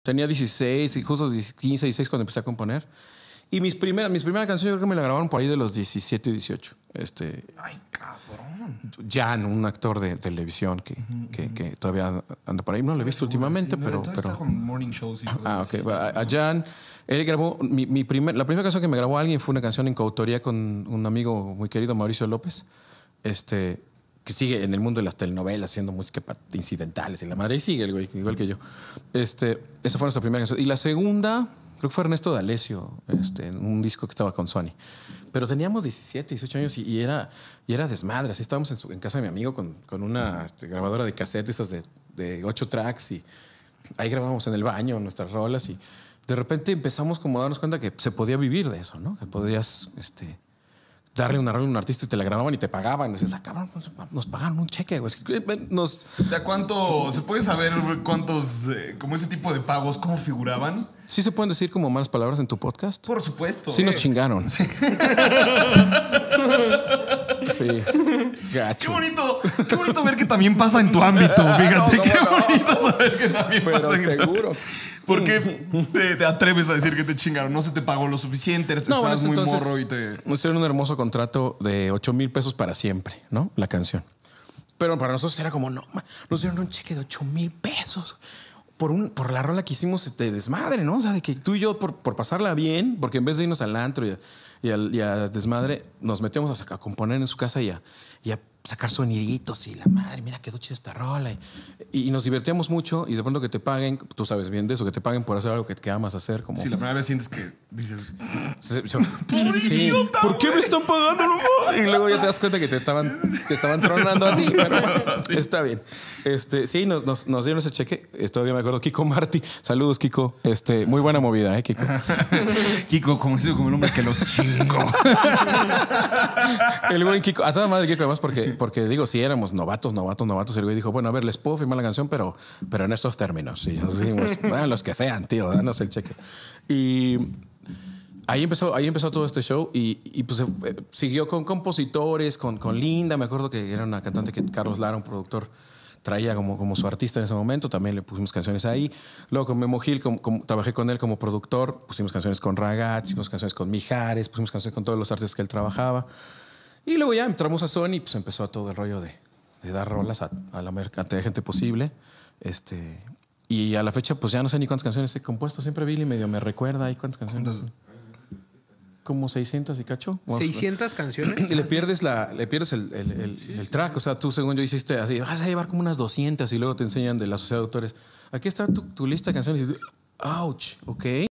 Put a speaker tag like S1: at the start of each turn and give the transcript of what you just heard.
S1: Tenía 16 y justo 15, 16 cuando empecé a componer. Y mis primeras canciones yo creo que me la grabaron por ahí de los 17 y 18.
S2: Ay, cabrón.
S1: Jan, un actor de televisión que todavía anda por ahí. No lo he visto últimamente,
S2: Sí,
S1: pero...
S2: Está con morning shows y cosas
S1: ok. A Jan, él grabó... la primera canción que me grabó alguien fue una canción en coautoría con un amigo muy querido, Mauricio López, que sigue en el mundo de las telenovelas haciendo música incidentales y la madre, y sigue el güey, igual que yo. Esa fue nuestra primera canción. Y la segunda, creo que fue Ernesto D'Alessio, en un disco que estaba con Sony. Pero teníamos 17, 18 años y era desmadre. Así estábamos en casa de mi amigo con una grabadora de cassette, esas de 8 tracks, y ahí grabábamos en el baño nuestras rolas, y de repente empezamos como a darnos cuenta que se podía vivir de eso, ¿no? Que podías darle una rola a un artista y te la grababan y te pagaban. Y dices, cabrón, nos pagaron un cheque, güey.
S2: ¿Cuánto se puede saber cuántos, como ese tipo de pagos, cómo figuraban?
S1: ¿Sí se pueden decir como malas palabras en tu podcast?
S2: Por supuesto.
S1: Sí, nos chingaron. Sí. Sí. Gacho.
S2: Qué bonito ver que también pasa en tu ámbito, fíjate. Qué bonito saber que también pasa en
S1: seguro.
S2: ¿Por qué te atreves a decir que te chingaron? ¿No se te pagó lo suficiente? Estabas muy morro y te...
S1: Nos hicieron un hermoso contrato de 8,000 pesos para siempre, ¿no? La canción. Pero para nosotros era como, no, nos dieron un cheque de 8,000 pesos por la rola que hicimos de desmadre, ¿no? O sea, de que tú y yo, por pasarla bien, porque en vez de irnos al antro y a desmadre, nos metíamos a componer en su casa y a sacar soniditos y la madre, mira, quedó chida esta rola. Y nos divertíamos mucho, y de pronto que te paguen, tú sabes bien de eso, que te paguen por hacer algo que amas hacer. Como...
S2: Sí, la primera vez sientes que dices...
S1: Sí, ¿por qué me están pagando? Y luego ya te das cuenta que te estaban tronando a ti, pero sí. Está bien. Sí, nos dieron ese cheque. Todavía me acuerdo, Kiko Martí. Saludos, Kiko. Muy buena movida, Kiko.
S2: Kiko, como el hombre que los chingó.
S1: El buen Kiko, a toda madre Kiko, además, porque digo, si éramos novatos, el güey dijo, bueno, a ver, les puedo firmar la canción, pero en estos términos. Y nos dijimos, bueno, los que sean, tío, danos el cheque. Y ahí empezó todo este show, y pues siguió con compositores, con Linda. Me acuerdo que era una cantante que Carlos Lara, un productor, traía como su artista en ese momento. También le pusimos canciones ahí. Luego con Memo Gil, trabajé con él como productor. Pusimos canciones con Ragazzi, pusimos canciones con Mijares, pusimos canciones con todos los artistas que él trabajaba. Y luego ya entramos a Sony, pues empezó todo el rollo de dar rolas a la mayor cantidad de gente posible. Y a la fecha, pues ya no sé ni cuántas canciones he compuesto. Siempre Billy medio me recuerda. ¿Y cuántas canciones? Como 600 y cacho.
S3: 600 canciones.
S1: Y le pierdes el track. O sea, tú, según yo, hiciste así, vas a llevar como unas 200, y luego te enseñan de la sociedad de autores. Aquí está tu lista de canciones. Y tú, ouch, ok.